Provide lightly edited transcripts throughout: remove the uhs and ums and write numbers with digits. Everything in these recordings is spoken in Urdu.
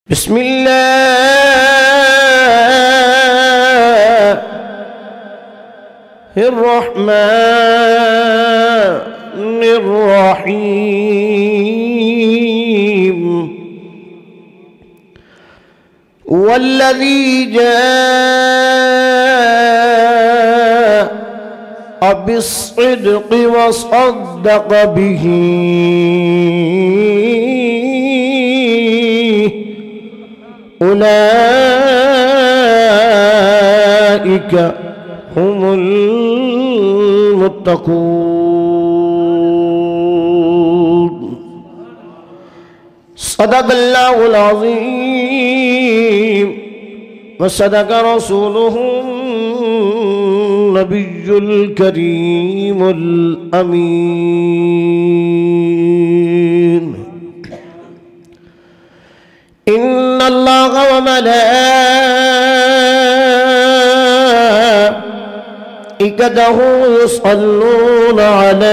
بسم الله الرحمن الرحيم والذي جاء بالصدق وصدق به أولئك هم المتقون صدق الله العظيم وصدق رسوله النبي الكريم الأمين إن الله وملائكته يصلون على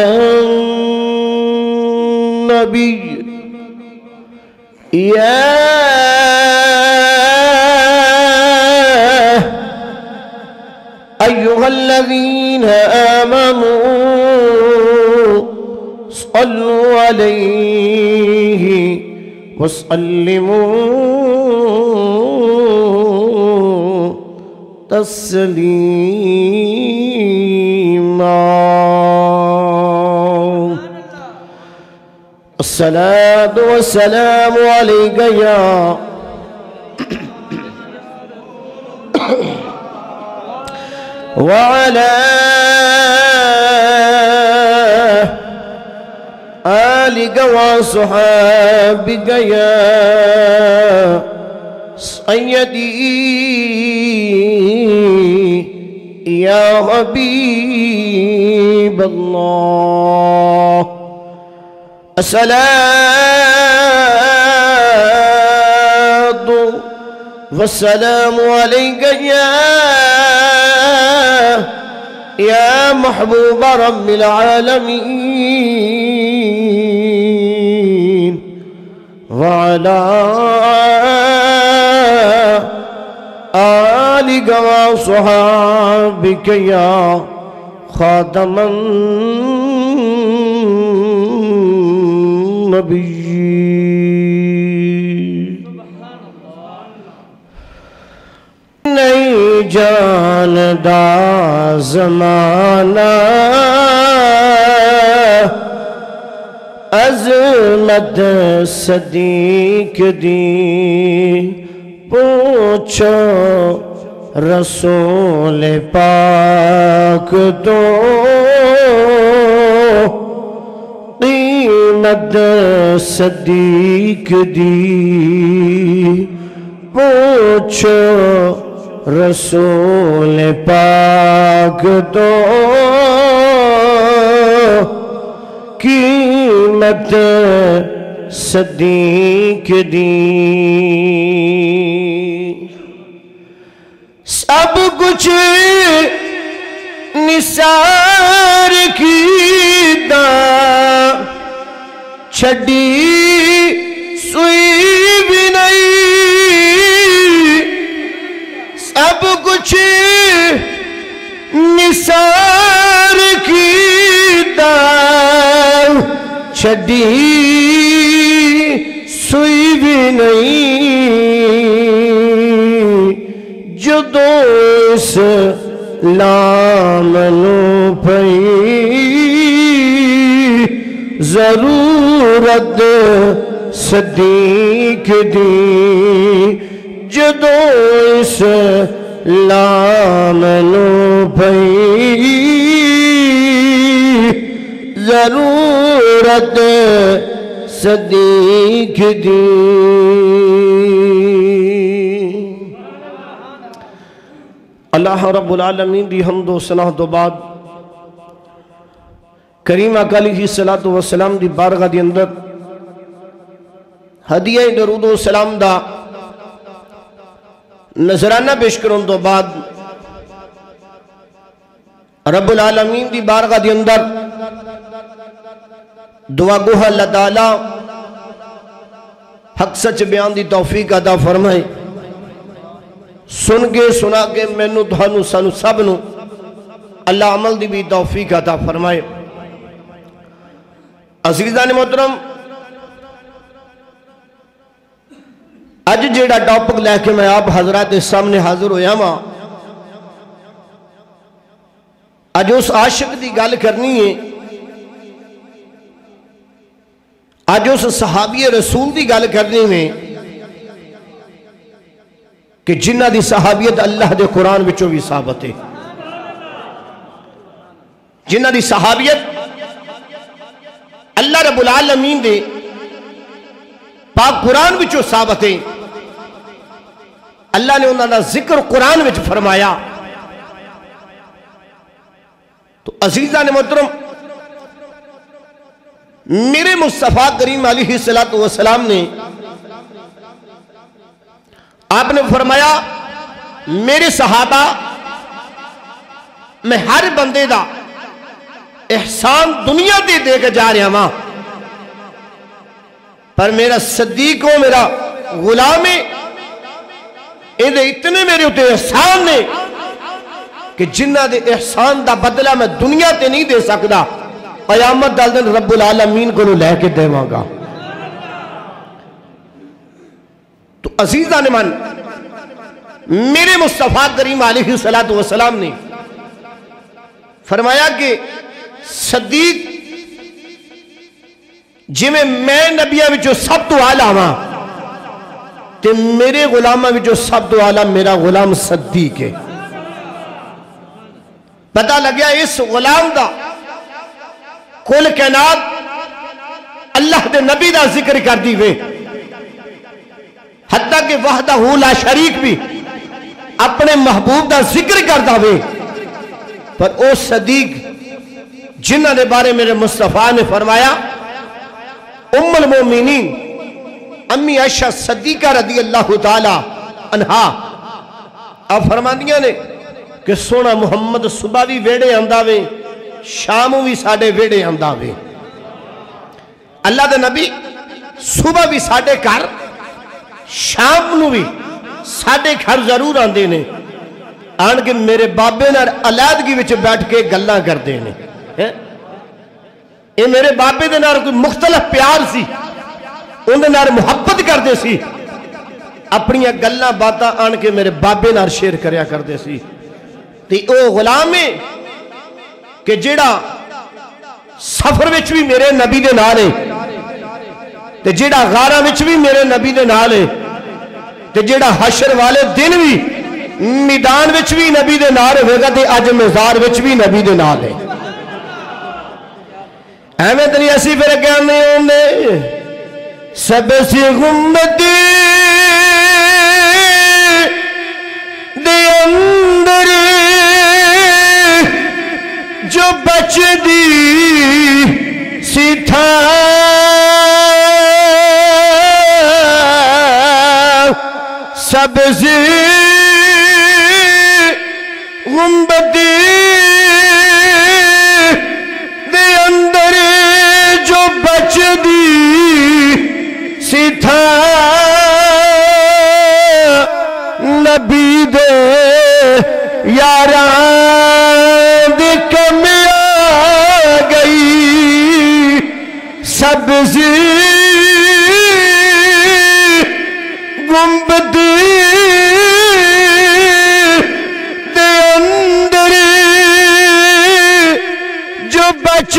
النبي يا أيها الذين آمنوا صلوا عليه وسلموا تسليما الصلاة والسلام عليك يا وعلى آلك وصحابك يا سيدي يا حبيب الله الصلاة والسلام عليك يا محبوب رب العالمين وعلى آلك وصحابك يا خاتم النبيين نہیں جاندا زمانہ عظمت صدیق دی پوچھو رسول پاک تو قیمت صدیق دی پوچھو رسول پاک تو قیمت صدیق دی سب کچھ نثار کیتا چھڑی سوئی بھی نہیں سب کچھ نثار کیتا چھڑی سوئی بھی نہیں جدو اسلام نو پئی ضرورت صدیق دی جدو اسلام نو پئی ضرورت صدیق دی اللہ رب العالمین دی حمد و ثنا تو بعد کریم آقا علیہ السلام دی بارگاہ دی اندر ہدیہ درود و سلام دا نظرانہ پیش کرن تو بعد رب العالمین دی بارگاہ دی اندر دعا گوہ اللہ تعالی حق سچ بیان دی توفیق عطا فرمائے. سن کے سنا کے مینوں تھانوں سانوں سب نوں اللہ عمل دی بھی توفیق عطا فرمائے. عزیزان محترم، اج جیڑا ٹاپک لے کے میں آپ حضرات سامنے حاضر ہویا ہاں، اج اس عاشق دی گل کرنی ہے، اج اس صحابی رسول دی گل کرنی ہے کہ جنہ دی صحابیت اللہ دے قرآن وچوں بھی ثابت ہے، جنہ دی صحابیت اللہ رب العالمین دے پاک قرآن وچوں ثابت ہے. اللہ نے انہوں نے ذکر قرآن وچ فرمایا. تو عزیزان محترم، میرے مصطفیٰ کریم علیہ السلام نے آپ نے فرمایا میرے صحابہ میں ہر بندے دا احسان دنیا دے کے جا رہا ہاں، پر میرا صدیق ہو میرا غلام ہے، یہ اتنے میرے اتے احسان نے کہ جنہ دے احسان دا بدلہ میں دنیا تے نہیں دے سکتا، قیامت دا دن رب العالمین کو لے کے دیواں گا. تو عزیزان من، میرے مصطفیٰ کریم علیہ السلام نے فرمایا کہ صدیق جی میں نبیہ وچوں سب تو آلہ ہاں تے میرے غلامہ وچوں سب تو آلہ میرا غلام صدیق ہے. پتہ لگیا اس غلام دا کل کائنات اللہ دے نبی دا ذکر کر دی وے، حتیٰ کہ وحدہ لا شریک بھی اپنے محبوب دا ذکر کر دا وے. پر او صدیق جنہ دے بارے میرے مصطفیٰ نے فرمایا ام المومنین امی عائشہ صدیقہ رضی اللہ تعالی عنہا آپ فرماندیاں نے کہ سونا محمد صبح بھی ویڑے آندا وے، شاموں بھی ساڑھے ویڑے آندا وے. اللہ دے نبی صبح بھی ساڑھے گھر، شام نو بھی ساڑھے گھر ضرور آندے نے، آن کے میرے بابے نار علیحدگی وچ بیٹھ کے گلاں کردے نے. یہ میرے بابے دے نار کوئی مختلف پیار سی، ان دے نار محبت کردے سی، اپنی گلاں باتاں آن کے میرے بابے نار شیئر کریا کردے سی. تے او غلام ہے کہ جیڑا سفر وچ بھی میرے نبی دے نال ہے، تے جیڑا غاراں وچ بھی میرے نبی دے نال ہے، تے جیڑا حشر والے دن بھی میدان وچ بھی نبی دے نال ہوگا، تے اج مزار وچ بھی نبی دے نال ہے. احمد نہیں اسی پھر کہنے ہونے سب سی غمتی دے اندر جو بچ دی سی تھا سب سی غمتی دے اندر جو بچ دی سی تھا نبی دے یاران دے کم آ گئی سبزی گنبدی دے اندر جو بچ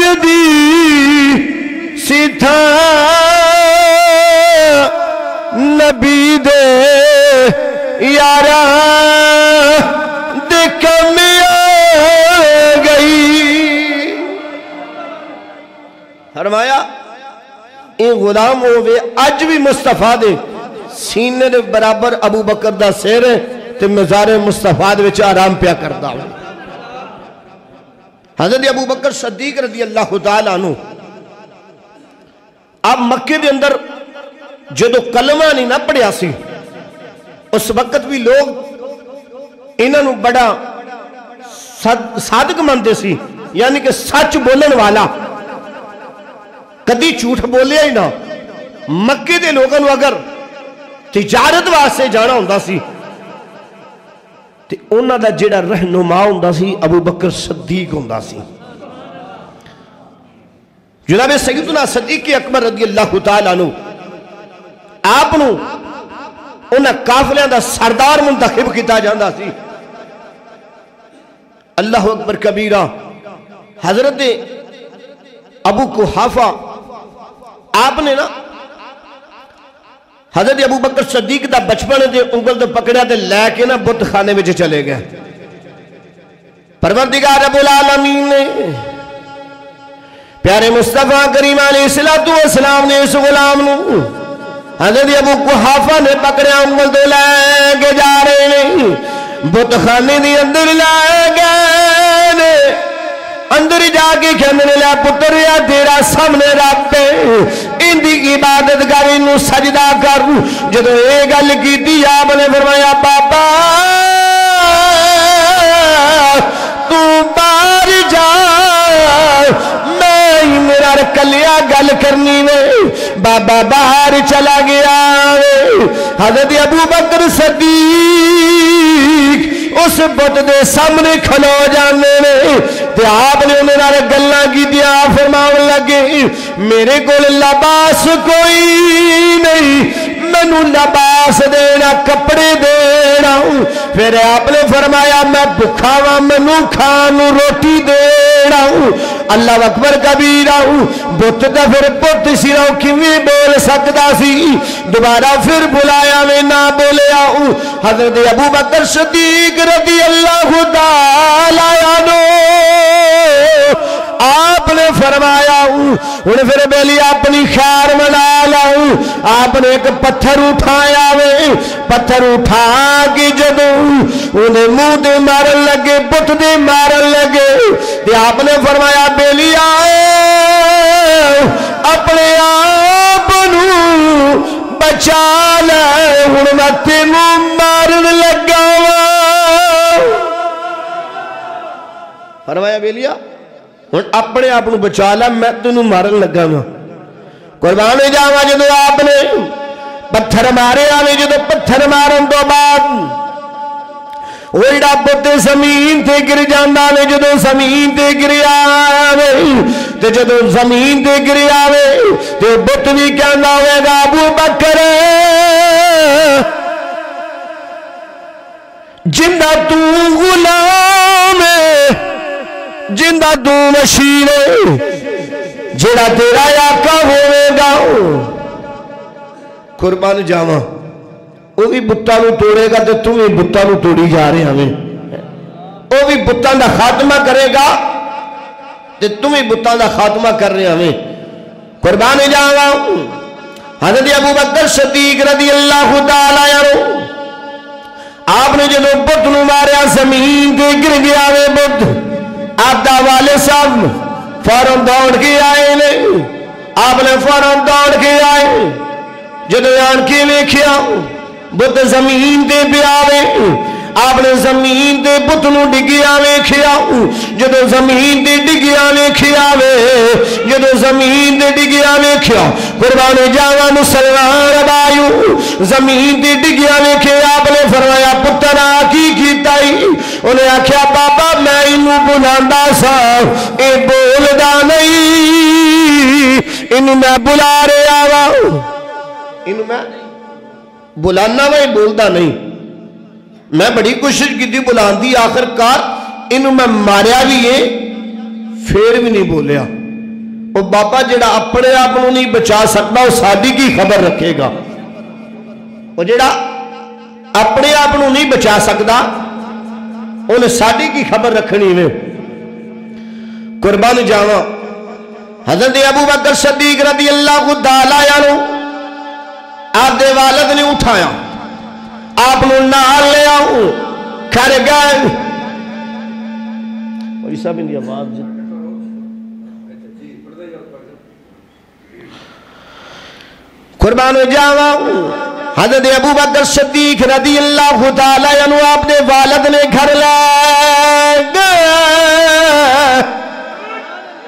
دی سی تھا نبی دے یاران دے کم آ گئی. فرمایا یہ غلام ہوئے اج بھی مصطفیٰ دے سینے دے برابر ابو بکر دا سیر ہے تے مزار مصطفیٰ دے وچ آرام پیا کردا ہوں. حضرت ابو بکر صدیق رضی اللہ تعالیٰ عنہ آپ مکے دے اندر جدو کلمہ نہیں نہ پڑھیا سی، اس وقت بھی لوگ انہوں بڑا صادق مندے سی، یعنی کہ سچ بولن والا، کدی جھوٹ بولیا ہی نہ. مکے دے لوگوں اگر تجارت واسطے جانا ہوندہ سی تے انہاں دا جڑا رہنما ہوندہ سی ابو بکر صدیق ہوندہ سی جناب سیدنا صدیق اکبر رضی اللہ تعالیٰ عنہ آپ نو انہاں قافلیاں دا سردار منتخب کیتا جاندہ سی اللہ اکبر کبیرہ حضرت ابو قحافہ آپ نے نا حضرت ابو بکر صدیق دا بچپن دے انگل دے پکڑیا دے لے کے نا بت خانے میں چلے گئے پروردگار رب العالمین نے پیارے مصطفیٰ کریم علیہ السلام نے اس غلام نو حضرت ابو قحافہ نے پکڑیا انگل دے لے کے جا رہے ہیں بت خانے دی اندر لے گئے اندر جا کے کہنے لیا پتر یا تیرا سامنے رب پہ اندی عبادت کر انہوں سجدہ کر جدو اے گل کی تھی آپ نے فرمایا پاپا تو بار جا میں میرا رکلیا گل کرنی میں بابا باہر چلا گیا حضرت ابو بکر صدیق اس بت دے سامنے کھلو جانے میں تے آپ نے میرا گلہ کی دیا فرماؤں لگے میرے کو لباس کوئی نہیں منو لباس دینا کپڑے دینا پھر آپ نے فرمایا میں بکھاوا منو کھانو روٹی دینا اللہ اکبر کبیرہ بت دا پھر بت سیرہ کیویں بول سکتا سی دوبارہ پھر بلایا میں نہ بولیا حضرت ابو بکر صدیق رضی اللہ تعالیٰ عنہ آپ نے فرمایا انہیں پھر بیلی اپنی خیر منا لاؤں آپ نے ایک پتھر اٹھایا پتھر اٹھا کے جدو انہیں منہ دے مارن لگے بت دے مارن لگے تے آپ نے فرمایا بیلی اپنے آپ نو بچا لے ہن میں تینوں مارن لگا فرمایا بیلیا اپنے آپ نو بچا لے میں تینوں مارن لگا نا قربان جاوا جدو آپ نے پتھر مارے آنے جدو پتھر مارن تو بعد ویڑا بت زمین تے گر جاندہ نے جدو زمین تے گری آوے تے جدو زمین تے گری آوے تے بت بھی کہنا ہوئے گا ابو بکر جندہ تو غلام جندہ تو مشیر جڑا تیرا آقا ہوئے گا قربان جاواں وہ بھی بتاں نو توڑے گا تو تم بھی بتاں نو توڑی جا رہے ہمیں وہ بھی بتاں دا خاتمہ کرے گا تو تم بھی بتاں دا خاتمہ کر رہے ہمیں قربان جاواں حضرت ابو بکر صدیق رضی اللہ تعالیٰ عنہ آپ نے جدو بت نو ماریا زمین تے گر گیا وے بت آپ دا والے صاحب فوراں دوڑ کے آئے نے آپ نے فوراں دوڑ کے آئے جدو آن کے ویکھیا بت زمین دے پہ آوے آپ نے زمین دے بت نو ڈگیا ویکھیا جدو زمین دے ڈگیا ویکھیا جدو زمین دے ڈگیا ویکھیا قربان جاواں مسلمان بھائیو زمین دے ڈگیا ویکھیا آپ نے فرمایا پتر کی کیتائی انہیں آکھیا بابا میں انہوں بلاندا سا اے بولدا نہیں انہوں میں بلا رہا وا انہوں میں بلانا میں بولدا نہیں میں بڑی کوشش کی تھی بلان دی آخر کار انہوں میں ماریا بھی ہے پھر بھی نہیں بولیا وہ بابا جڑا اپنے آپ نو نہیں بچا سکتا وہ ساڈی کی خبر رکھے گا وہ جڑا اپنے آپ نو نہیں بچا سکتا انہیں ساڈی کی خبر رکھنی میں قربان جاواں حضرت ابو بکر صدیق رضی اللہ تعالیٰ عنہ آپ دے والد نے اٹھایا آپ نو نال لے آؤں کھر گئے اور اس سب اندی آواز قربان جاواں حضرت ابو بکر صدیق رضی اللہ تعالیٰ عنہ آپ دے والد نے گھر لے گئے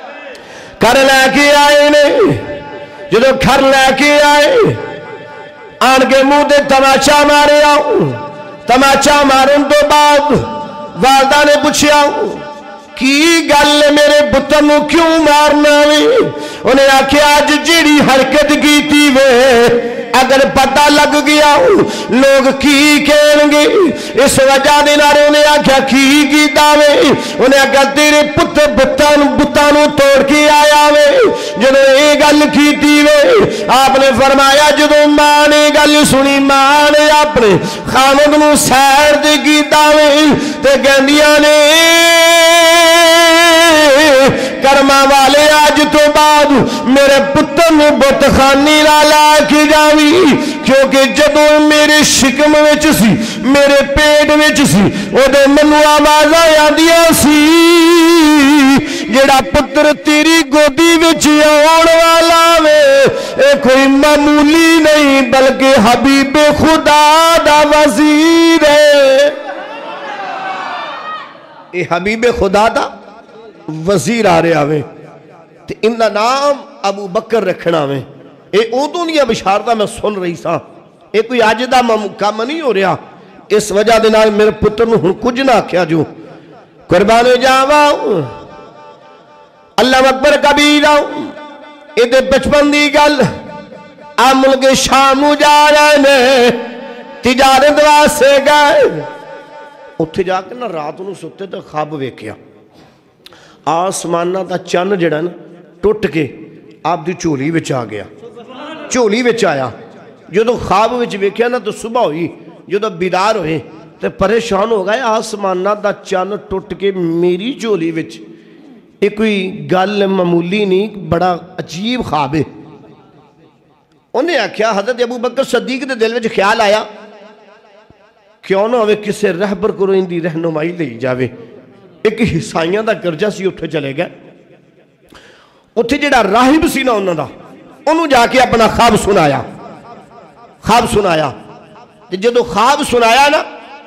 گھر لے کے آئے نے جدو گھر لے کے آئے आन के मुंह दे तमाचा मारे आओ। तमाचा मारन तो बाद वालदा ने पूछा की गल मेरे पुत्र नूं क्यों मारना वे? उन्हें आख्या अज जिहड़ी हरकत की वे अगर पता लग गया लोग की कहेंगे, इस वजह दे नाल उन्हें आख्या की कीता वे? उन्हें आख्या तेरे पुत्र बुत्तां नूं तोड़ के आया वे। जदों ये गल कीती वे आपने फरमाया जदों मां ने गल सुनी, मां ने अपने खामद नूं सैर ते कीता वे ते कहंदियां ने कर्मा वाले अज तो बाद मेरे पुत्र नूं बुतखानी ला के जावी, क्योंकि जदों मेरे शिकम विच सी मेरे पेट विच सी उदों मैनूं आवाज़ां आंदियां सी जेड़ा पुत्र तेरी गोदी विच आउण वाला वे ए कोई मामूली नहीं बल्कि हबीबे खुदा दा वजीर है। ए हबीबे खुदा दा वजीर आ रहा वे ते इनका नाम अबू बकर रखना वे। ये उदों दी बिशारतां मैं सुन रही सा, ये कोई अज दा काम नहीं हो रहा। इस वजह दे नाल मेरे पुत्र नूं हुण कुछ ना आख्या जो कुर्बान जावा। अल्लाह अकबर कबीरा ये बचपन की गल आ मुल्क शाम नूं जा रहे ने तिजारत वास्ते गए। उत्थे जाके ना रात नूं सुते तो ख्वाब वेख्या आसमाना का चन्न जिहड़ा ना टुट के आपदी झोली विच आ गया। झोली विच आया जो ख्वाब विच वेख्या ना तो सुबह हुई जो बिदार होए तो परेशान हो गए आसमाना का चन्न टुट के मेरी झोली विच। ये कोई गल मामूली नहीं, बड़ा अजीब ख्वाब है। उन्हें आख्या हज़रत अबू बकर सदीक के दिल में ख्याल आया क्यों ना हो किसी रहबर को इनकी रहनुमाई ली जाए। एक ईसाइयों का कर्जा सी उत्थे चले गए। उत्थे जिहड़ा राहिब सी ना उन्हां दा उन्होंने जाके अपना ख्वाब सुनाया। ख्वाब सुनाया ते जदों ख्वाब सुनाया ना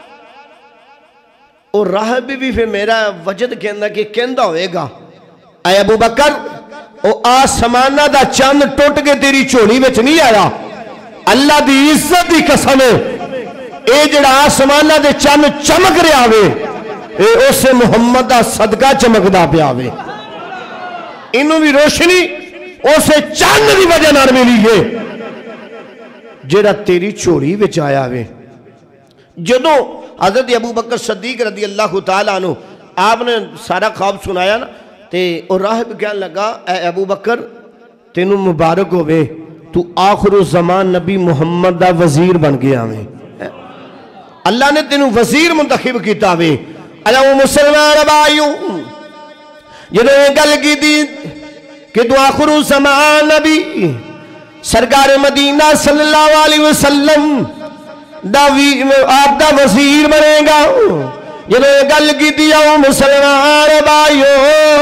और राहिब भी फिर मेरा वजद कहंदा कि कहंदा होएगा ऐ अबू बकर ओ आसमाना दा चंद टुट के तेरी झोली विच नहीं आया। अल्लाह दी इज्जत दी कसम है ये जिहड़ा आसमाना दे चंद चमक रहा वे ए उस मुहम्मद दा सदका चमकदा पिया वे। इनू भी रोशनी उस चंद की वजह नाल मिली है जिहड़ा तेरी झोली विच आया वे। जदों हज़रत अबू बकर सदीक रदी अल्लाह तआला अन्हु आपने सारा ख्वाब सुनाया ना ते और राहिब कहने लगा ऐ अबू बकर तेनू मुबारक होवे तू आखिर ज़मान नबी मुहम्मद दा वजीर बन गया वे। अल्लाह ने तेनू वजीर मुंतखब किया वे। अल्लाह मुसलमान भाइयों जदों ये गल की कि तू आखिर ज़मान नबी सरकार मदीना सल्लल्लाहु अलैहि वसल्लम आप दा वजीर बनेगा। जब गल की मुसलमान भाइयों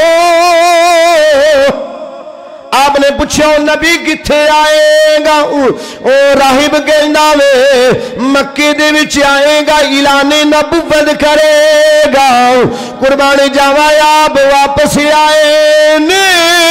आपने पूछा नबी किथे आएगा? ओ राहिब कहना वे मक्के दे विच आएगा, ऐलाने नबुव्वत करेगा। कुर्बानी जावा आप वापस आए ने।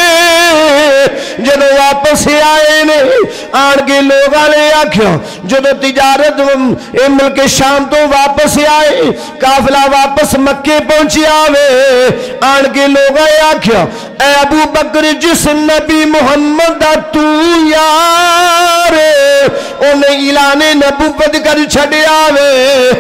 जब वापस आए ने आन के लोगों ने आख्या जब तिजारत मुल्क शाम तो वापस आए काफिला वापस मक्के पहुंचिया वे आन के लोगों ने आख्या ऐ अबू बकर जिस नबी मुहम्मद दा तू यार उन्हें ऐलाने नबुव्वत कर छड़िया वे।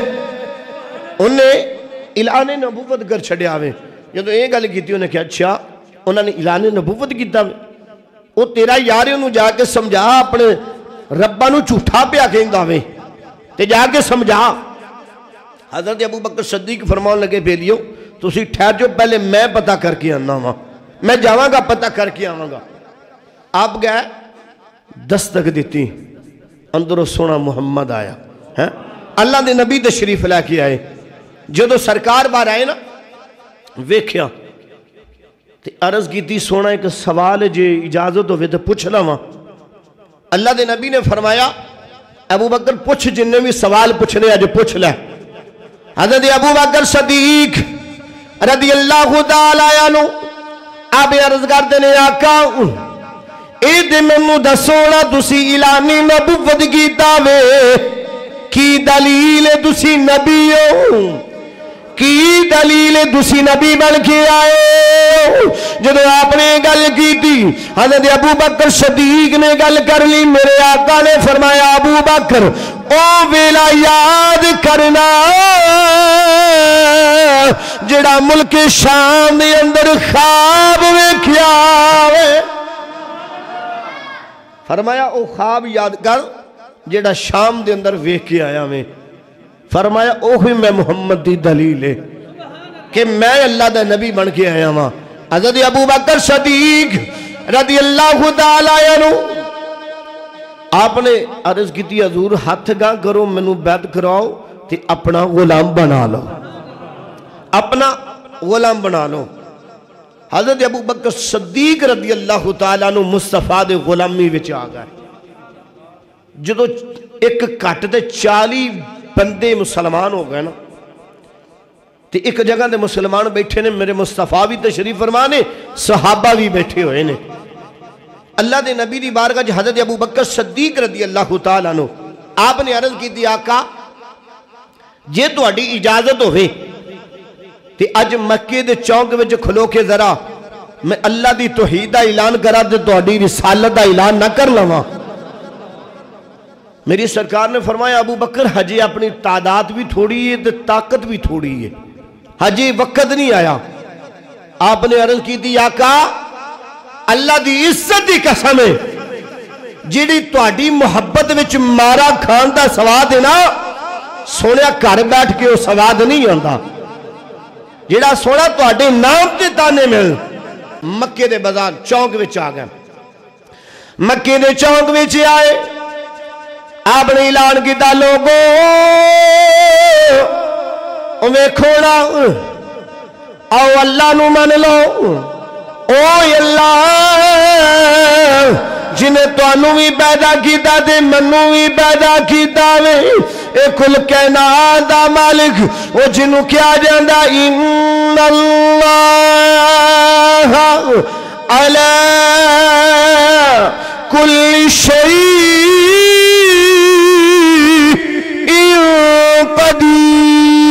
उन्हें ऐलाने नबुव्वत कर छड़िया वे। जब ये गल की उन्हें क्या अच्छा उन्होंने ऐलाने नबुव्वत किया वो तेरा यार उन्होंने जाके समझा अपने रब्बा नूं झूठा पिया कहंदा वे ते जाके समझा। हज़रत अबू बकर सदीक फरमान लगे बेलियो तुसी ठहर जाओ पहले मैं पता करके आना वा, मैं जावांगा पता करके आवांगा। आप गए दस्तक दी अंदरों सोना मुहम्मद आया है। अल्लाह दे नबी तशरीफ लैके आए। जदों सरकार बाहर आए ना वेख्या ते अर्ज की सोना एक सवाल जे इजाजत हो तो पूछ लवा। अल्लाह के नबी ने फरमाया अबू बकर पूछ जिन्ने भी सवाल पूछने अज पूछ लै। हज़रत अबू बकर सदीक रदी अल्लाह तआला अन्हु आप अर्ज करते ने आका اے دے منو دسونا تسی اعلان نبوت کیتا وے کی دلیل تسی نبی ہو کی دلیل تسی نبی بن کے آئے جدو آپ نے گل کی تھی حضرت ابو بکر صدیق نے گل کر لی میرے آقا نے فرمایا ابو بکر او ویلا یاد کرنا جڑا ملک شام دے اندر خواب ویکھیا فرمایا او خواب یاد کر جڑا شام دے اندر ویکھ کے آیا میں فرمایا اوہی میں محمد دی دلیل ہے کہ میں اللہ دا نبی بن کے آیا ہوں حضرت ابو بکر صدیق رضی اللہ تعالیٰ عنہ آپ نے عرض کی تھی حضور ہاتھ گاں کرو منو بیعت کراؤ تے اپنا غلام بنا لو اپنا غلام بنا لو حضرت ابو بکر صدیق رضی اللہ تعالیٰ عنہ مصطفیٰ دے غلامی وچ آ گئے جدو ایک کٹ دے 40 بندے مسلمان ہو گئے نا تے ایک جگہ دے مسلمان بیٹھے نے میرے مصطفیٰ بھی تشریف فرمانے صحابہ بھی بیٹھے ہوئے نے اللہ دے نبی دی بارگاہ حضرت ابو بکر صدیق رضی اللہ تعالیٰ عنہ آپ نے عرض کی تھی آقا جے تو اڈی اجازت ہوئے تے اج مکے دے چونک وچ کھلو کے ذرا میں اللہ دی توحید دا اعلان کرا تے تو اڈی رسالت دا اعلان نہ کر لواں میری سرکار نے فرمایا ابو بکر حجی اپنی تعداد بھی تھوڑی ہے تے طاقت بھی تھوڑی ہے حجی وقت نہیں آیا آپ نے عرض کی تھی آقا اللہ دی عزت دی قسم ہے جیڑی تواڈی محبت وچ مارا کھان دا سواد ہے نا سونیا گھر بیٹھ کے وہ سواد نہیں آندا جیڑا سونا تواڈے نام تے تانے مل مکے دے بازار چونک وچ آ گئے مکے دے چونک وچ آئے آپ نے اعلان کیتا لوگو ویکھونا او اللہ نو من لو او اللہ جنہیں توانو بھی پیدا کیتا دے منو بھی پیدا کیتا وے اے کل کائنات دا مالک او جنہوں کیا جاندہ ان اللہ علی کل شیء قدیر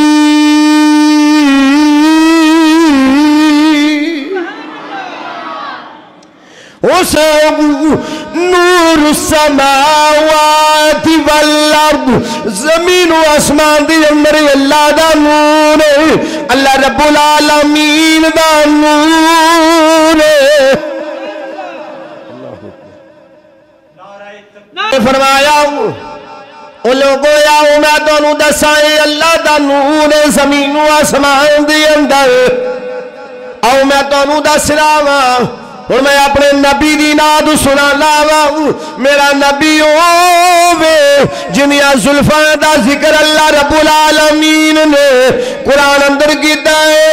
نور السماوات والارض زمین و اسمان دی اندر اللہ دا نور اللہ رب العالمین دا نور فرمایا او لوگو یاؤ میں دونوں دسائیں اللہ دا نور زمین و اسمان دی اندر او میں دونوں دس راواں اور میں اپنے نبی دی ناد سنا لاوا میرا نبی ہووے جنیا زلفان دا ذکر اللہ رب العالمین نے قرآن اندر کیتا ہے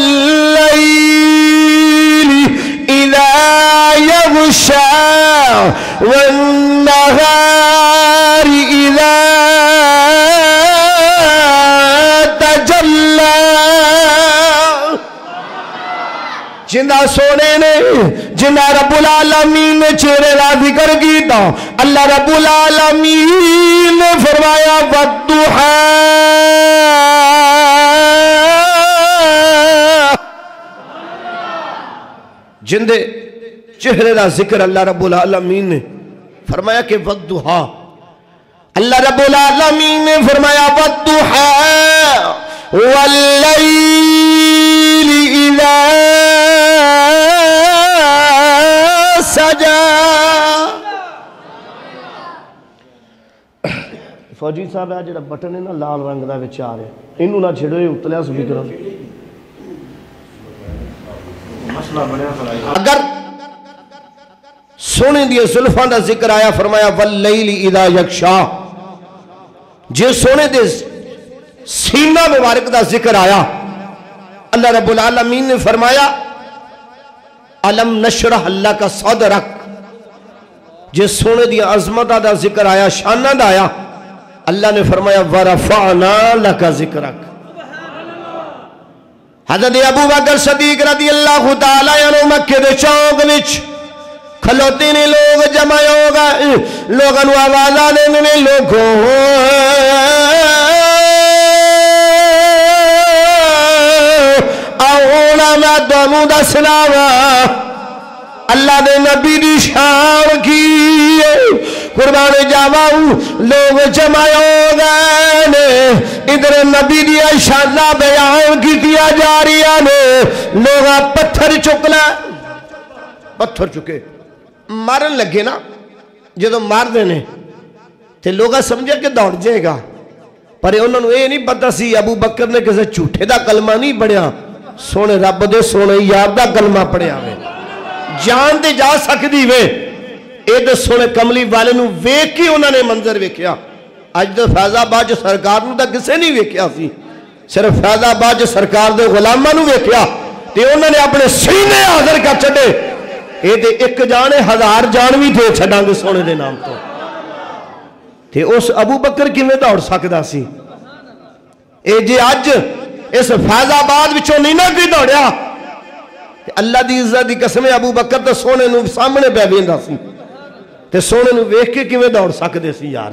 واللیل اذا یغشا والنہار اذا تجلی جنہ سونے نے جنہ رب العالمین نے چہرے را ذکر کیتا اللہ رب العالمین نے فرمایا والضحا جندے چہرے را ذکر اللہ رب العالمین نے فرمایا کہ والضحا اللہ رب العالمین نے فرمایا والضحا واللیل اذا سجا فوجی صاحب ہے جڑا بٹن ہے نا لال رنگ دا وچ آ رہا اینوں نہ چھڑو اتلیا سپیکر اگر سونے دی زلفاں دا ذکر آیا فرمایا واللیل اذا یغشا جے سونے دے سینہ مبارک دا ذکر آیا اللہ رب العالمین نے فرمایا علم نشرح اللہ کا صدرک جس سونے دی عظمت دا ذکر آیا شانہ دا آیا اللہ نے فرمایا ورفعنا لکا ذکرک حضرت ابو بکر صدیق رضی اللہ تعالیٰ عنہ مکہ دے چونک وچ खलोते ने लोग जमा हो गए, लोगों आवाज आने ने लोगों आओ मैं दोनों दसना वा अल्लाह दे नबी दी शान की कुर्बान जावाऊ। लोग जमा हो गए, इधर नबी दी शाना बयान की जा रही ने। लोग पत्थर चुकना, पत्थर चुके मारन लगे ना, जो मारते ने तो लोग समझे कि दौड़ जाएगा, पर उन्होंने ये नहीं पता सी अबू बकर ने किसी झूठे का कलमा नहीं पढ़िया, सोने रब दे सोने यार का कलमा पढ़िया वे, जान ते जा सकती वे। ये तो सोने कमली वाले नूं वेख के उन्होंने मंजर वेख्या। अज तो फैजाबाद सरकार नूं तां किसे नहीं वेख्या सी, सिर्फ फैजाबाद सरकार दे गुलामां नूं वेख्या ते उन्होंने अपने सीने हाजिर कर छड्डे। ये तो एक जाने 1000 जान भी दे छड्डांगे सोने दे नाम तो। ते उस अबू बकर किवें दौड़ सकदा सी? ये जे अज इस फैजाबाद विचों नहीं ना कोई दौड़िया, अल्लाह की इज्जत की कसम अबू बकर तो सोने नूं सामने पै वेंदा सी ते सोने नूं वेख के किवें दौड़ सकदे सी यार।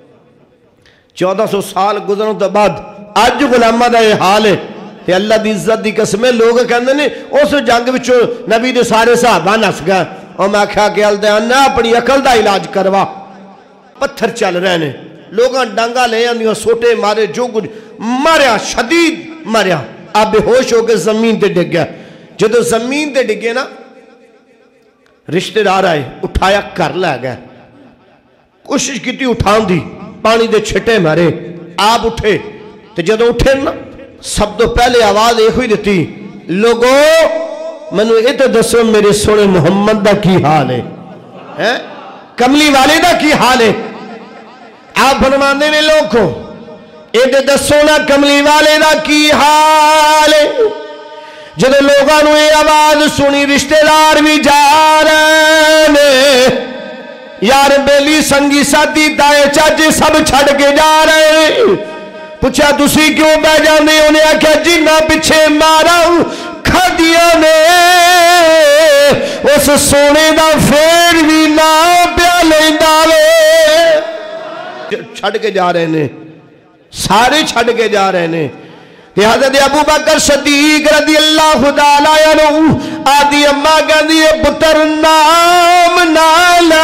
1400 साल गुजरन तो बाद अज गुलामां दा यह हाल है ते अल्लाह की इज्जत की कसम लोग कहंदे ने उस जंग विचों नबी दे सारे सहाबा नस गए। और मैं आख्या कि अल्लाह अपनी अकल का इलाज करवा। पत्थर चल रहे ने, लोग डांगा ले आंदियां, सोटे मारे, जो कुछ मारिया, शदीद मारिया, आप बेहोश होकर जमीन ते डिग गया। जो जमीन ते डिगे ना, रिश्तेदार आए, उठाया, घर लै गए, कोशिश की उठाने दी, पानी दे छिटे मारे, आप उठे तो जो उठे ना सब तो पहले आवाज यही दी, लोगों मैनू ये तो दसो मेरे सोने मुहम्मद का की हाल है, कमली वाले का की हाल है। आप फरमाते ने लोगों ये तो दसो ना कमली वाले का की हाल है। जब लोगों ने ये आवाज सुनी, रिश्तेदार भी जा रहे ने, यार बेली संगी साथी ताए चाचे सब छड़ के जा रहे। पूछा तुसी क्यों बह जाते? उन्हें आख्या जिन्ना पिछे मारा खादिया ने उस सोने का फेर भी ना प्या लेंदा वे। छड़ के जा रहे ने, सारे छड़ के जा रहे ने। हज़रत अबू बकर सिद्दीक रज़ी अल्लाह तआला अन्हु आदि अम्मा कहती है पुत्र नाम नाला,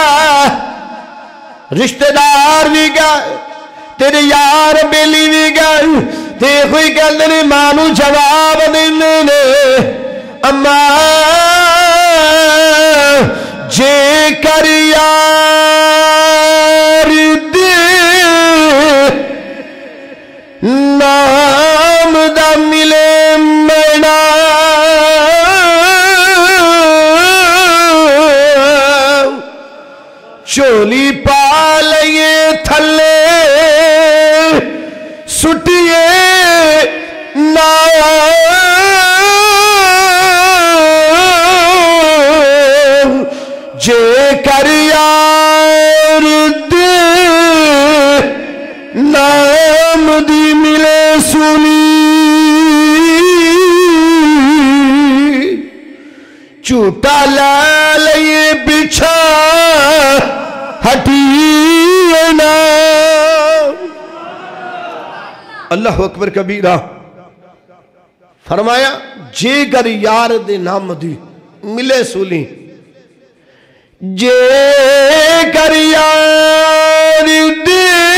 रिश्तेदार भी गए, तेरे यार बेली भी गए, ते कोई कहते ने मां नूं जवाब देंदे ने, अम्मा जे कर यार दे नाम दा मिले मैना, चोली पा लइए थले सुटिए ना, जे कर यार दे नाम दी मिले सुनी, झूठा ला लइए बिछा हटिए ना। अल्लाह अकबर कबीरा। फरमाया जे कर यार दे नाम दी मिले सूली, जे कर यार दे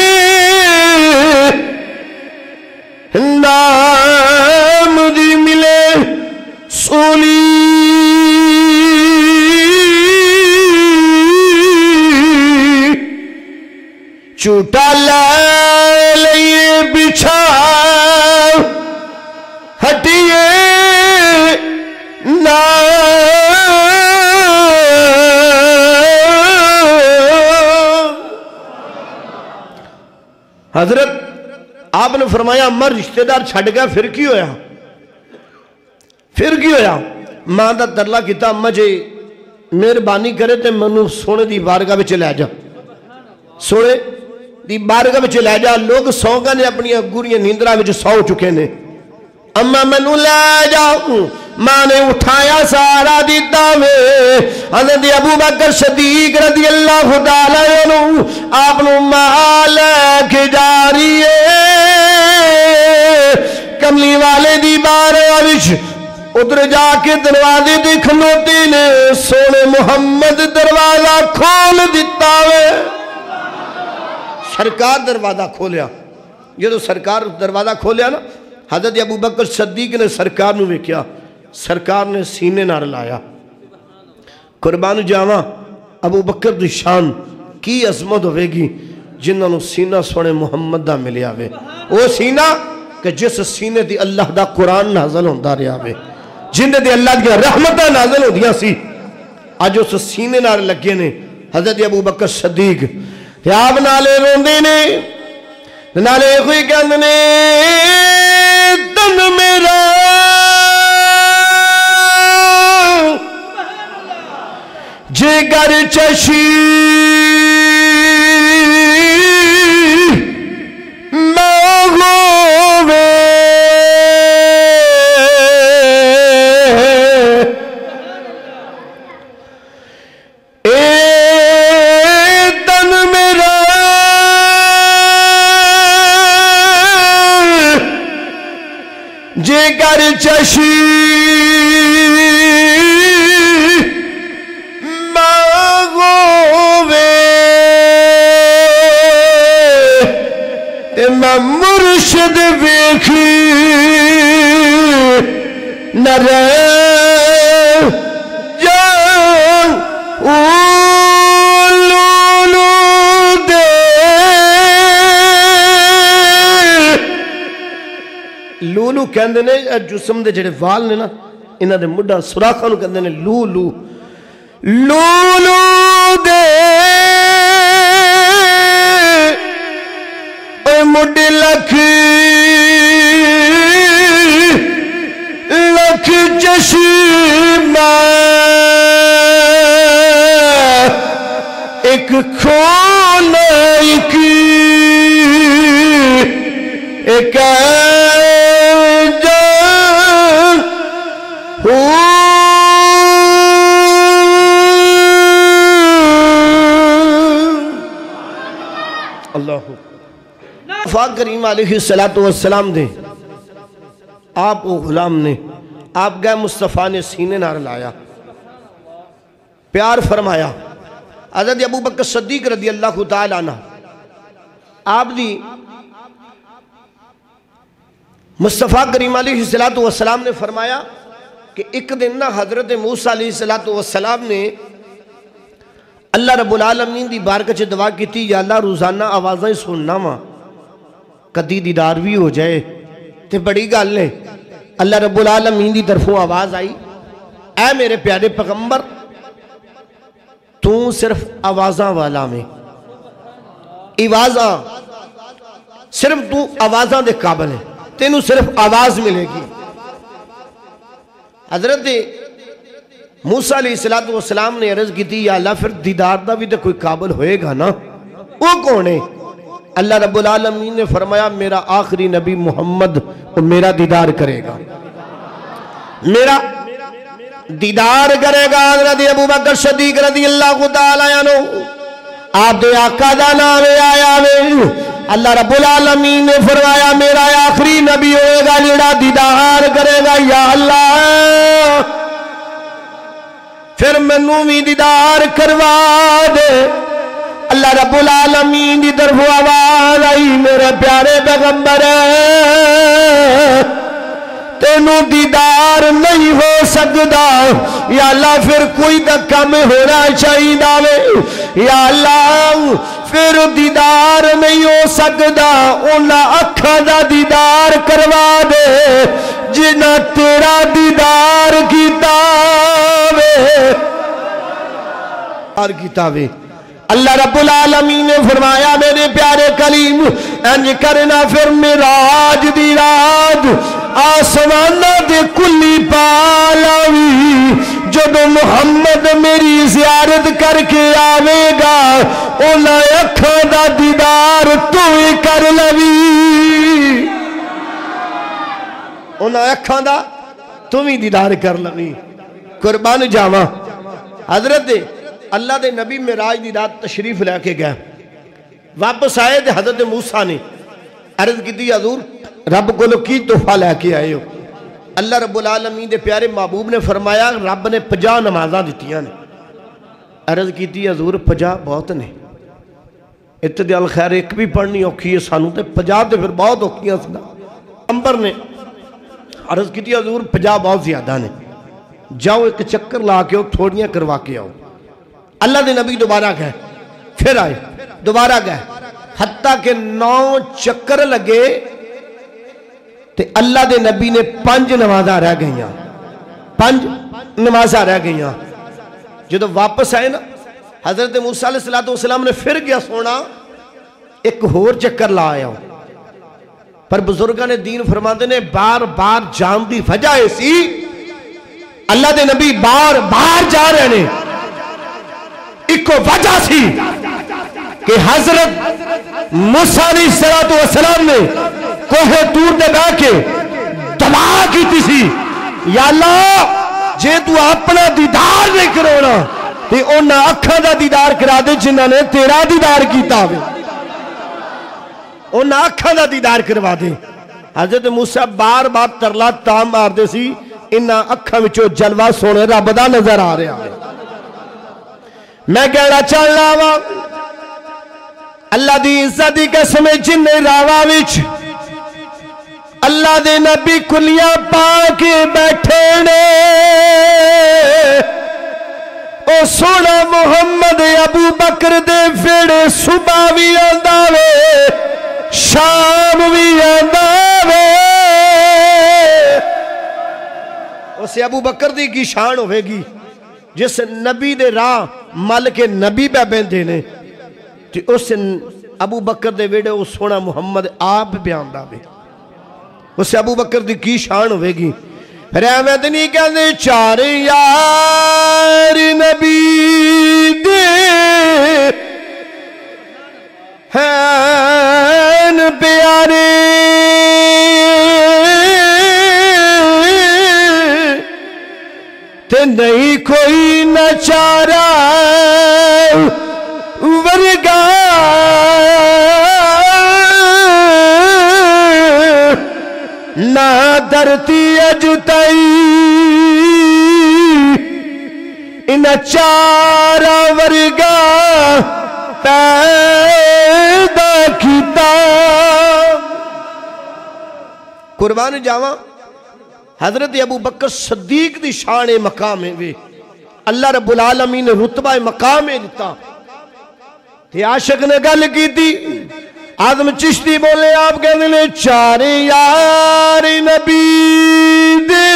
नाम दी मिले सूली, झूठा ला लइए बिछा हटिए ना। हजरत आपने फरमाया अम्मा रिश्तेदार छड़ गया फिर की होया? फिर की होया? मां का तरला किया, अम्मा जी मेहरबानी करे तो मैनू सोने की बारगाह में लै जा, सोने की बारगाह में लै जा। लोग सौ गए ने, अपन गुरिया नींदरा में सौ चुके ने, अम्मा मैनू लै जाओ। मां ने उठाया सहारा दिता वे हज़रत अबू बकर सिद्दीक रज़ी अल्लाह तआला अन्हु आप नु माल के जा रही है कमली वाले दी बारगाह विच उधर जाके दरवाजे ते खलोते ने सोने मुहम्मद दरवाजा खोल दिता वे सरकार दरवाजा खोलिया जो सरकार दरवाजा खोलिया ना हज़रत अबू बकर सिद्दीक ने सरकार नू वेख्या सरकार ने सीने नाल लाया कुर्बान जावा अबू बकर दी शान की अजमत होगी जिन्होंने सीना सोने मुहम्मद दा मिलिया वे वो सीना कि जिस सीने दी अल्लाह दा कुरान नाज़िल होंदा रहा वे जिन्हें दे अल्लाह दी रहमतां नाज़िल होंदियां सी अज उस सीने नाल लगे ने हज़रत अबू बकर सिद्दीक ते आप नाले रोंदे ने नाले कोई कहंदे ने तन मेरा जिगर चशी मांगोवे ए तन मेरा जिगर चशी मुर्शिद वेखी न लूलू दे लूलू कहते ने जिस्म दे जेड़े वाल ने ना इन्हां दे मुड्ढा सुराखां नूं कहंदे ने लूलू लूलू दे मुड्ढे लख लख चश्मा एक खोल एक अल्लाह फाक करीम अलैहिस्सलातु वस्सलाम दे आप वो गुलाम ने आप गए मुस्तफ़ा ने सीने नाल लाया प्यार फरमाया हज़रत अबू बकर सिद्दीक रज़ी अल्लाह तआला अन्हु आप दी मुस्तफ़ा करीम अलैहिस्सलातु वस्सलाम ने फरमाया कि एक दिन ना हज़रत मूसा अलैहिस्सलातु वस्सलाम ने अल्लाह रब्बुल आलमीन दी बारगाह च दुआ की या अल्लाह रोज़ाना आवाज़ां ही सुनना वा कदी दीदार भी हो जाए तो बड़ी गल है अल्लाह रब्बुल आलमीन दी तरफों आवाज़ आई ऐ मेरे प्यारे पैगंबर तू सिर्फ आवाज़ां वाला में आवाज़ां सिर्फ तू आवाज़ां दे काबिल है तेनू सिर्फ आवाज़ मिलेगी हज़रत मूसा अलैहिस्सलातु वस्सलाम ने अर्ज़ की या अल्लाह फिर दीदार दा भी तो कोई काबिल होएगा ना वो कौन है अल्लाह रब्बुल आलमीन ने फरमाया मेरा आखिरी नबी मोहम्मद वो मेरा दीदार करेगा मेरा दीदार करेगा हज़रत अबू बकर सिद्दीक रज़ी अल्लाह तआला अन्हु आप दे आका दा नाम आया वे अल्लाह रब्बुल आलमीन ने फरमाया मेरा आखिरी नबी होएगा जेड़ा दीदार करेगा या अल्लाह फिर मैनू भी दीदार करवा दे अल्लाह रब्बुल आलमीन की तरफ आवाज आई मेरे प्यारे पैगंबर तेनू दीदार नहीं हो सकता या अल्लाह फिर कोई तो कम होना चाहिए या अल्लाह फिर दीदार नहीं हो सकता उन्हें अखां दा दीदार करवा दे जिन्ना तेरा दीदार किताबे अल्लाह रब्बुल आलमीन ने फरमाया मेरे प्यारे कलीम इंज करना फिर मिराज दी रात आसमाना दे कुल्ली पालावी जदों मुहम्मद मेरी जियारत करके आवेगा उन्हें अखां दा दीदार तू ही कर लवी उन्हें अखां दा तुम ही दीदार कर लवी। कुर्बान जावा। हजरत अल्लाह दे नबी मेराज दी रात तशरीफ लैके गए, वापस आए तो हजरत मूसा ने अर्ज की हजूर रब को की तोहफा लैके आए हो। अल्लाह रब्बुल आलमीन दे प्यारे महबूब ने फरमाया रब ने 50 नमाज़ां दित्तियां ने। अर्ज की हजूर 50 बहुत ने, इत्तेदाल खैर एक भी पढ़नी औखी है, सानू तो 50 तो फिर बहुत औखियां सी। अंबर ने अर्ज की हजूर 50 बहुत ज्यादा ने, जाओ एक चक्कर ला के थोड़ियां करवा के आओ। अल्लाह के नबी दोबारा गए, फिर आए, दोबारा गए, हत्ता के 9 चक्कर लगे ते अल्लाह के नबी ने 5 नमाज़ां रह गई, 5 नमाज़ां रह गई। जो वापस आए ना हजरत मूसा अलैहिस्सलाम ने फिर गया सोना एक होर चक्कर ला आया। पर बुजुर्गों ने दीन फरमाते ने बार बार जान की वजह सी, अल्लाह के नबी बार बार जा रहे ने, एक वजह सी कि हजरत मूसा अलैहिस्सलाम ने कोहे तूर दे बह के दुआ की सी, या अल्लाह जे तू अपना दीदार नहीं कराना तो उन्हां अखां दा दीदार करा दे जिन्हां ने तेरा दीदार कीता होवे, उन्हां अखां दा दीदार करवा दे। हजरत मूसा बार बार तरला ताम मारदे सी, इन्हां अखां विचों जलवा सोने रब दा नजर आ रहा है। मैं कहना चाहना वा अल्लाह दी इज्जत दी कसम जिन्ने रावा विच अल्लाह दे नबी कुलियां पा के बैठे ने, ओ सोना मुहम्मद अबू बकर दे फेड़े सुबह भी आंदा वे शाम भी आंदा वे। उस अबू बकर दी की शान होगी जिस नबी दे राह मल के नबी पै बहते ने, उस अबू बकर दे वेड़े वो सोना मुहम्मद आप भी आंदा वे। उस अबू बकर दी की शान होगी। रहमत नहीं कहते चार यार नबी दे हैं प्यारे, ते नहीं कोई नचारा वर्गा ना धरती अजतई इन चारा वर्गा पैदा कीता। कुर्बान जावा हजरत अबू बकर सदीक दी शान ए मकाम है वे, अल्लाह रब्बुल आलमीन ने रुतबा मकाम है दिता। ते आशिक ने गल की थी, आदम चिश्ती बोले आप कहते ने चार यार नबी दे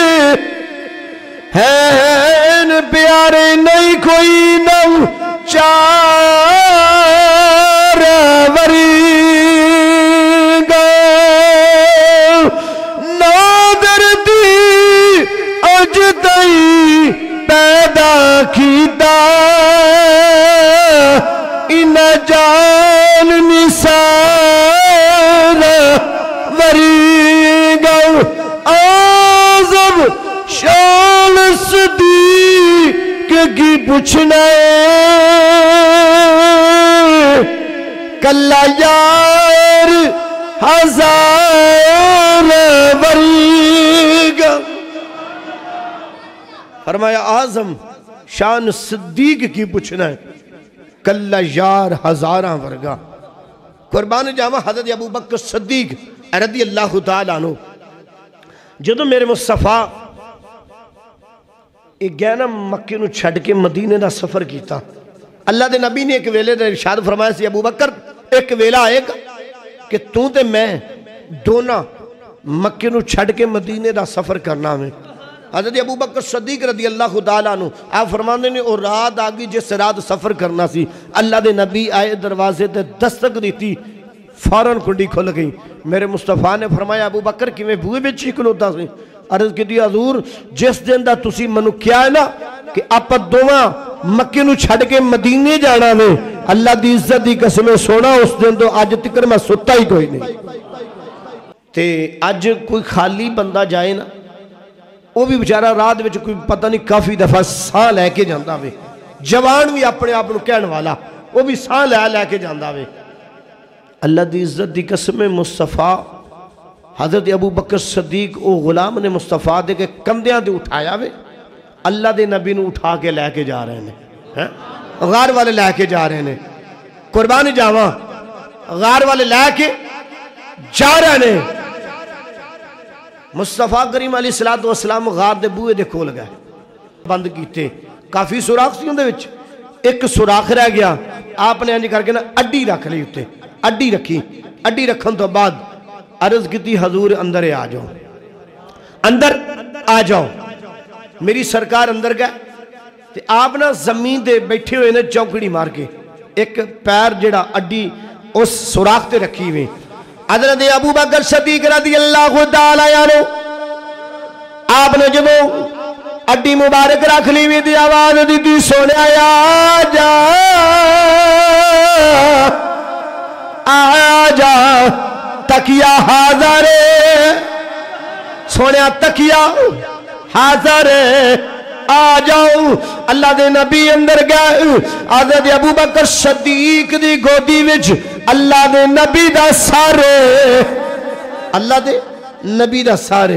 हैं प्यारे, नहीं कोई नौ चार वरीगा ना दर्दी अजतई पैदा कीता इन जान निसार वरीगा आज़म शान सदीक की पूछना कल्ला यार हजार वरीगा। फरमाया आज़म शान सदीक की पूछना है, कल्ला यार हजारा वर्गा। कुर्बान जावा हज़रत अबू बकर सदीक रज़ी अल्लाह तआला अन्हु जदों मेरे मुस्तफा एक गया ना मक्के नूं छड्ड के मदीने दा सफर किया, अल्लाह दे नबी ने एक वेले दा इरशाद फरमाया सी, अबू बकर एक वेला आएगा कि तू ते मैं दोनों मक्के नूं छड्ड के मदीने दा सफर करना है। हज़रत अबू बकर सदीक रज़ी अल्लाह तआला अन्हु आप फरमाते ने और रात आ गई जिस रात सफर करना सी, अल्लाह दे नबी आए दरवाजे ते दस्तक दी, फौरन कुंडी खुल गई। मेरे मुस्तफा ने फरमाया अबू बकर किवें बूहे विच ही खलोता सी? अर्ज की हजूर जिस दिन दा तुसी मैनू क्या है ना कि आप दोवां मक्के नूं छड्ड के मदीने जाना वे, अल्लाह दी इज्जत दी कसम सोना उस दिन तो अज तक मैं सुता ही कोई नहीं। ते अज कोई खाली बंदा जाए ना وہ بھی بیچارہ رات وچ کوئی پتہ نہیں کافی دفعہ ساں لے کے جاندا وے، جوان بھی اپنے آپ کو کہن والا وہ بھی ساں لے کے جاندا وے۔ اللہ دی عزت دی قسم مصطفیٰ حضرت ابو بکر صدیق او غلام نے مصطفیٰ دے کے کندیاں دے اٹھایا وے، اللہ دے نبی نو اٹھا کے لے کے جا رہے ہیں، غار والے لے کے جا رہے ہیں، قربانی جاواں غار والے لے کے جا رہے ہیں۔ مصطفیٰ کریم علیہ السلام غار دے بوئے دے کھول گئے، بند کیتے، کافی سوراخ سی اندے وچ، ایک سوراخ رہ گیا، آپ نے انج کر کے نا اڈی رکھ لی اتے، اڈی رکھی، اڈی رکھن تو بعد عرض کیتی حضور اندر آ جاؤ، اندر آ جاؤ۔ میری سرکار اندر گئے تے آپ نا زمین دے بیٹھے ہوئے نے چوکڑی مار کے، ایک پیر جڑا اڈی اس سوراخ تے رکھی ہوئے۔ حضرت ابو بکر صدیق رضی اللہ تعالیٰ عنہ آپ نے جب اڈی مبارک رکھ لی ہوئی دی آواز دی سونے آیا جا آجا تکیہ حاضر سونے تکیہ حاضر آ جاؤ۔ اللہ دے نبی اندر گئے، حضرت ابو بکر صدیق دی گودی وچ اللہ دے نبی دا سارے، اللہ دے نبی دا سارے،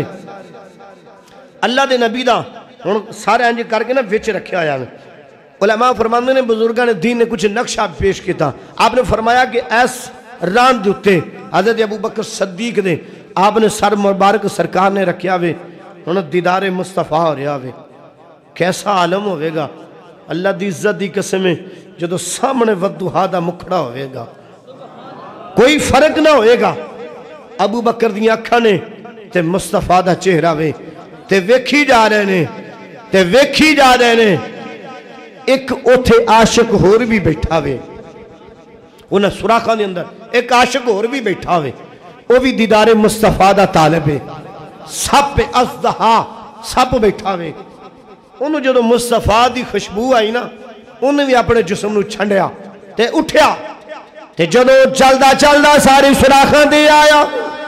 اللہ دے نبی دا سارے انج کر کے نا وچ رکھیا آیا ہے۔ علماء فرماندے نے بزرگاں نے دین نے کچھ نقشہ پیش کیتا، آپ نے فرمایا کہ ایس ران دیتے حضرت ابو بکر صدیق نے آپ نے سر مبارک سرکار نے رکھیا ہوئے، انہوں دیدار مصطفیٰ ہو رہا ہوئے، کیسا عالم ہوئے گا۔ اللہ دی عزت دی قسمیں جدو سامنے ودوہا دا مکھڑا ہوئے گا، کوئی فرق نہ ہوئے گا۔ ابو بکر دی آنکھاں نے تے مصطفیٰ دا چہرہ وے تے ویکھی جا رہے نے تے ویکھی جا رہے نے۔ ایک اوتھے عاشق ہور بھی بیٹھا وے، انہاں سوراخاں دے اندر ایک عاشق ہور بھی بیٹھا وے، وہ بھی دیدار مصطفیٰ دا طالب ہے، سپ ازدہا سپ بیٹھا وے۔ انہوں جدو مصطفیٰ دی خوشبو آئی نا انہوں بھی اپنے جسم نو چھنڈیا تے اٹھیا تے جدو چلدا چلدا سارے سوراخاں دے آیا،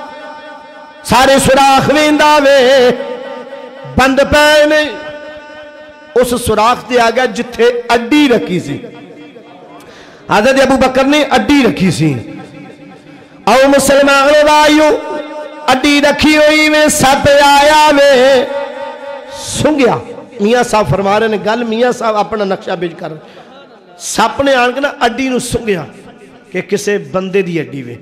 سارے سوراخ ویندا وے بند پے نے، اس سوراخ تے آ گیا جتھے اڈی رکھی سی، حضرت ابو بکر نے اڈی رکھی سی۔ او مسلمان بھائیو اڈی رکھی ہوئی میں سپ آیا میں سنگیا۔ میاں صاحب فرما رہے نے گل، میاں صاحب اپنا نقشہ بیج کر سپ نے آن کے نا اڈی نو سنگیا کہ کسے بندے دی اڈی وے،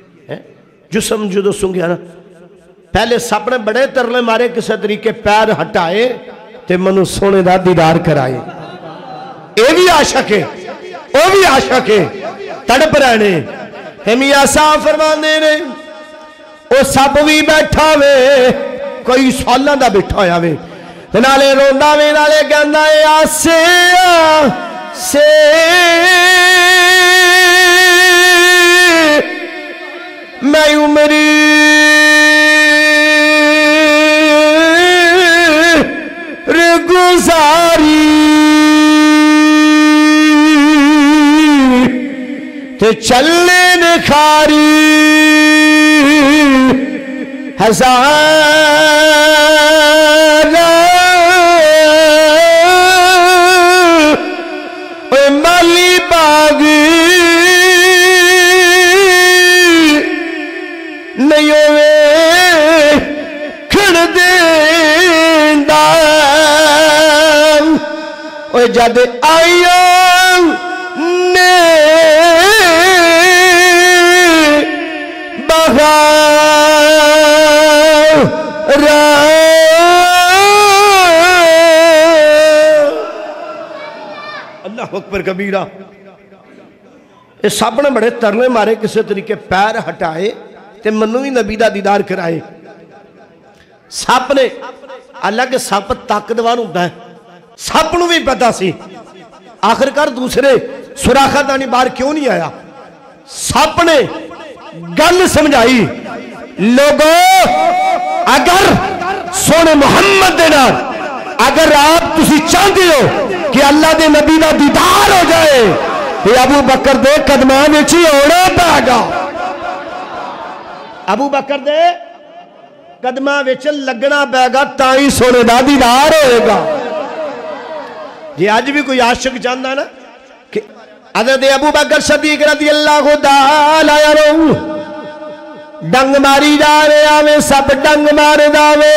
جسم جدو سنگیا نا پہلے سپ نے بڑے ترلے مارے کسے طریقے پیر ہٹائے تے منو سونے دا دیدار کرائے۔ اے بھی عاشق ہے، او بھی عاشق ہے، تڑپ رہنے۔ میاں صاحب فرمانے نے او سپ بھی بیٹھا وے، کوئی سالاں دا بیٹھا ہویا وے، نالے روندا وے نالے کہندا اے آسے آسے میں عمری گزاری تے چلے نکھاری ہزار مالی باغی نہیں ہوئے کھڑ دیندہ اوہ جد آئیاں نے بغار اللہ اکبر کبیرہ۔ اس سب نے بڑے ترلے مارے کسے طریقے پیر ہٹائے تے منوی نبی دا دیدار کرائے۔ سپ نے اللہ کے سپ طاقتور ہوتا ہے، سپ نو بھی پتا سی آخرکار دوسرے سوراخاں دانی باہر کیوں نہیں آیا۔ سپ نے گل سمجھائی لوگو اگر سونے محمد دینا اگر آپ تسی چاہتے ہو کہ اللہ دے نبی دا دیدار ہو جائے یہ ابو بکر دے قدمان وچ ہی ہونا پائے گا، ابو بکر دے قدمہ وچ لگنا پے گا تائی سونے دا دیدار ہوئے گا یہ آج بھی کوئی عاشق جاننا نا کہ حضرت ابو بکر صدیق رضی اللہ تعالی عنہ ڈنگ ماری جا رہے آوے سب ڈنگ مارے داوے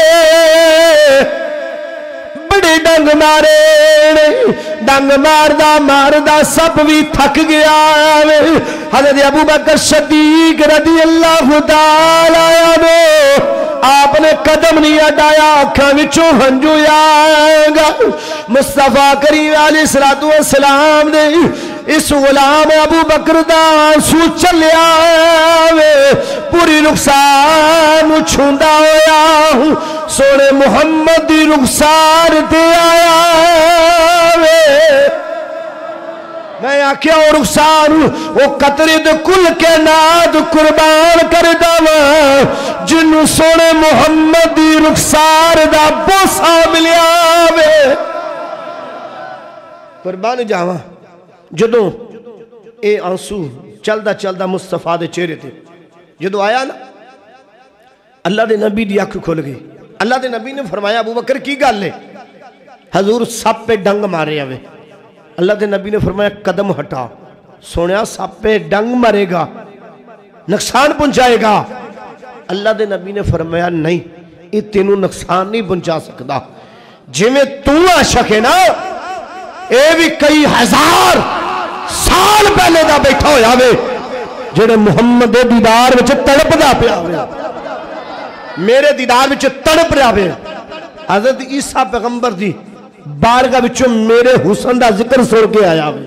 بڑے ڈنگ مارے ڈنگ ماردہ سب بھی تھک گیا آوے حضرت ابو بکر صدیق رضی اللہ تعالی عنہ آپ نے قدم نہیں اٹھایا آنکھاں وچوں ہنجو آئے گا مصطفیٰ کریم علیہ السلام نے اس غلام ابو بکر دا آنسو چلیا پوری رخسار چھوندا ہویا سونے محمد دی رخسار دے آیا میں آکھیا اور رخسار وہ قطرے دے کل کے ناد قربان کر داوا جنو سونے محمد دی رخسار دا بوسا ملیا وے قربان جاوا جدوں اے آنسو چلدا مصطفیٰ دے چہرے تھے جدوں آیا نا اللہ دے نبی دی آنکھ کھل گئی اللہ دے نبی نے فرمایا ابو بکر کی گل ہے حضور سب پہ ڈنگ مارے آوے اللہ دے نبی نے فرمایا قدم ہٹا سونیا سب پہ ڈنگ مرے گا نقصان پہنچائے گا اللہ دے نبی نے فرمایا نہیں یہ تینوں نقصان نہیں پہنچا سکتا جی میں تو عاشق ہے نا اے بھی کئی ہزار سال پہلے دا بیٹھا ہو جاوے جنہیں محمد دیدار وچ تڑپ دا پہ آوے میرے دیدار وچ تڑپ رہا وے حضرت عیسیٰ پیغمبر دی بارگاہ وچوں میرے حسن دا ذکر سن کے آیا وے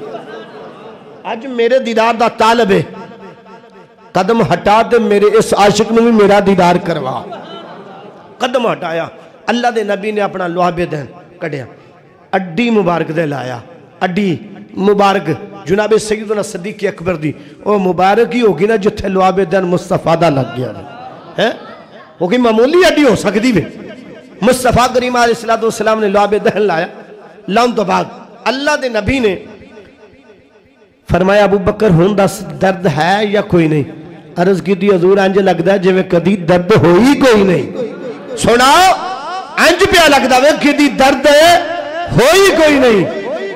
آج میرے دیدار دا طالب ہے قدم ہٹا دے میرے اس عاشق میں بھی میرا دیدار کروا قدم ہٹایا اللہ دے نبی نے اپنا لوہاب دین کڑیا اڈی مبارک دے لایا اڈی مبارک جناب سیدنا صدیق اکبر دی وہ مبارک ہی ہوگی نا جتھے لوہاب دین مصطفیٰ دا لگ گیا ہے وہ کہ معمولی اڈی ہو سکتی بھی مصطفیٰ کریم علیہ السلام نے لوہاب دین لایا لون تو بعد اللہ دے نبی نے فرمایا ابو بکر ہون دا درد ہے یا کوئی نہیں عرض کی دی حضور انج لگدا ہے جویں کدی درد ہوئی کوئی نہیں سنا انج پیا لگدا وے کدی درد ہوئی کوئی نہیں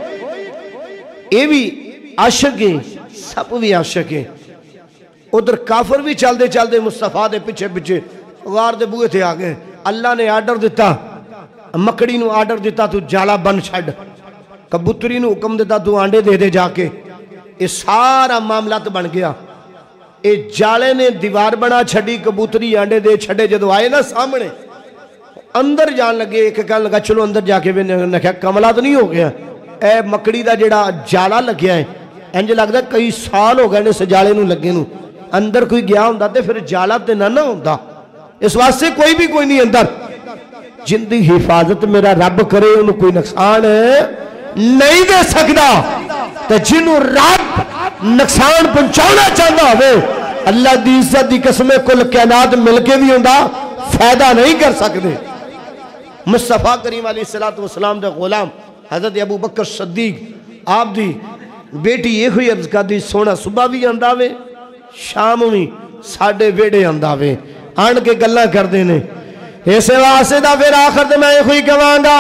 اے بھی عاشق ہیں سب بھی عاشق ہیں ادھر کافر بھی چل دے مصطفیٰ دے پیچھے غار دے بوئے تھے آگئے اللہ نے آرڈر دیتا مکڑی نو آرڈر دیتا تو جالا بن چھڑ کبوتری نو حکم دیتا تو آنڈے دے دے جا کے یہ سارا معاملات بن گیا اے جالے نے دیوار بنا چھڑی کبوتری آنڈے دے چھڑے جدو آئے نا سامنے اندر جان لگے ایک کہنے لگا چلو اندر جا کے نے کہا کملہ تو نہیں ہو گیا اے مکڑی دا جڑا جالا لگیا ہے انج لگتا کئی سال ہو گئے نے سجالے نو لگے نو اندر کوئی گیا ہوں تے پھر جالا تے نہ ہوں اس واسطے کوئی بھی کوئی نہیں اندر جن دی حفاظت میرا رب کرے انہوں کوئی نقصان نہیں دے سکتا تے جنہوں رب نقصان پہنچانا چاہتا ہوئے اللہ دی عزت دی قسم کل کائنات مل کے بھی ہوندہ فائدہ نہیں کر سکتے مصطفیٰ کریم علیہ السلام دے غلام حضرت ابو بکر صدیق آپ دی بیٹی یہ ہوئی عرض کا دی سونا صبح بھی انداوے شام بھی ساڑھے ویڑے انداوے آن کے گلہ کر دینے ایسے واسے دا پھر آخر دے میں یہ ہوئی کہوان گا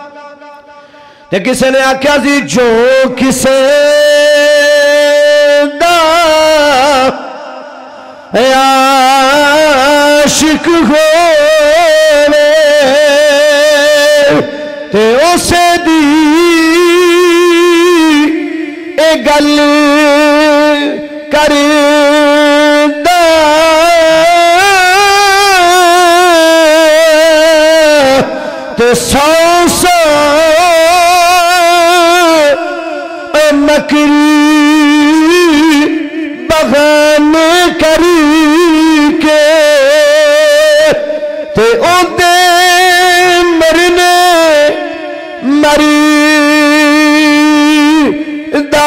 تے کسے نے آکھیا سی جو کسے دا عاشق ہوئے تے اسے دی اے گل کر دا تے سو مکری بغان کری کے تے او دے مرنے مری دا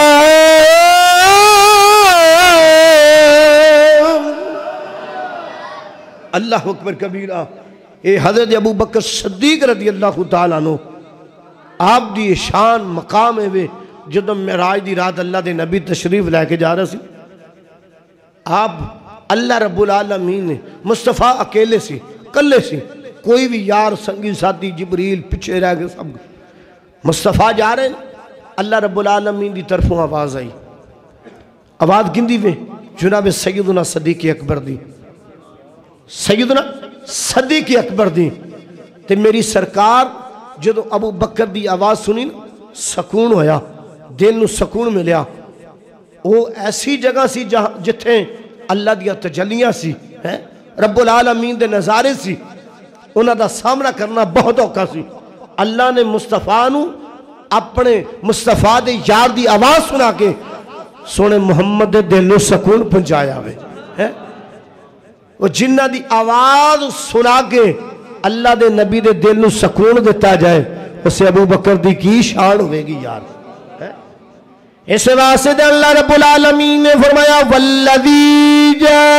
اللہ اکبر کبیرہ اے حضرت ابو بکر صدیق رضی اللہ تعالیٰ عنہ آپ دی شان مقام ہے وے جدو معراج دی رات اللہ دے نبی تشریف لے کے جا رہا سی آپ اللہ رب العالمین نے مصطفیٰ اکیلے سی کلے سی، کوئی بھی یار سنگی ساتھی جبریل پیچھے رہ گئے سب. مصطفیٰ جا رہے ہیں، اللہ رب العالمین دی طرفوں آواز آئی. آواز گندی وے جناب سیدنا صدیق اکبر دی، سیدنا صدیق اکبر دی. تے میری سرکار جدو ابو بکر دی آواز سنی نا، سکون ہویا، دل نو سکون ملیا. وہ ایسی جگہ سی جتھے اللہ دیا تجلیاں سی، رب العالمین دے نظارے سی، انہاں دا سامنا کرنا بہت اوکھا سی. اللہ نے مصطفیٰ نو اپنے مصطفیٰ دے یار دی آواز سنا کے سونے محمد دے دل نو سکون پہنچایا ہوئے. وہ جنہ دی آواز سنا کے اللہ دے نبی دے دل نو سکون دیتا جائے، اسے ابو بکر دی کی شان ہوئے گی یار. اس واسطے دے اللہ رب العالمین نے فرمایا والذی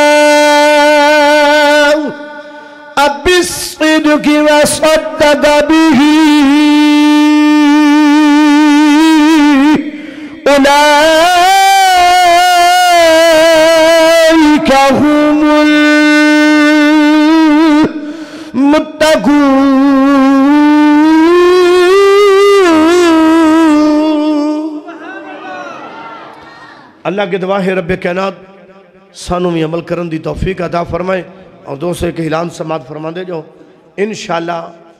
جاء بالصدق وصدق به اولئک هم المتقون. اللہ کے دعا ہے رب کائنات سانوں میں عمل کرن دی توفیق عطا فرمائے. اور دوسرے کے اعلان سماعت فرما دے جو انشاءاللہ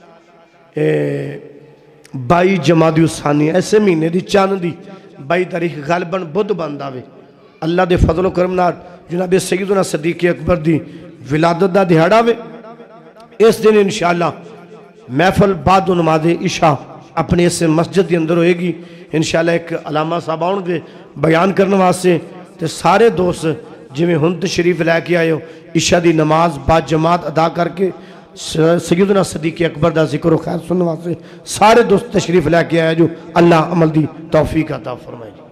22 جمادی الثانی ایسے مہینے دی چاند دی 22 تاریخ غالباً بدھ بند آوے. اللہ دے فضل و کرم نال جناب سیدنا صدیق اکبر دی ولادت دا دہاڑا وے. اس دن انشاءاللہ محفل بعد نماز عشاء اپنے اس مسجد کے اندر ہوئے گی. انشاءاللہ ایک علامہ صاحب آؤں گے بیان کرنے واسطے. تے سارے دوست جویں ہن تشریف لے کے آئے ہو عشاء دی نماز با جماعت ادا کر کے سیدنا صدیق اکبر دا ذکر و خیر سننے واسطے سارے دوست تشریف لے کے آئے جو اللہ عمل دی توفیق عطا فرمائے.